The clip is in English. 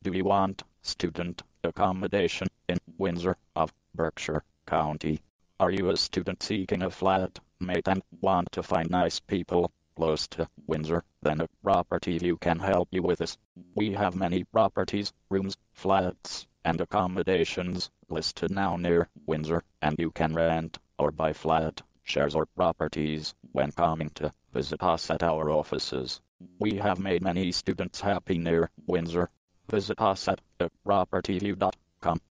Do you want student accommodation in Windsor of Berkshire County? Are you a student seeking a flat mate and want to find nice people close to Windsor? Then a property view can help you with this. We have many properties, rooms, flats, and accommodations listed now near Windsor, and you can rent or buy flat, shares or properties when coming to visit us at our offices. We have made many students happy near Windsor. Visit us at propertyview.com.